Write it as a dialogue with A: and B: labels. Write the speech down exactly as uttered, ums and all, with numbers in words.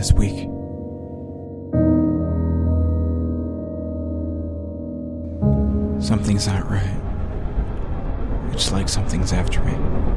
A: this week. Something's not right. It's like something's after me.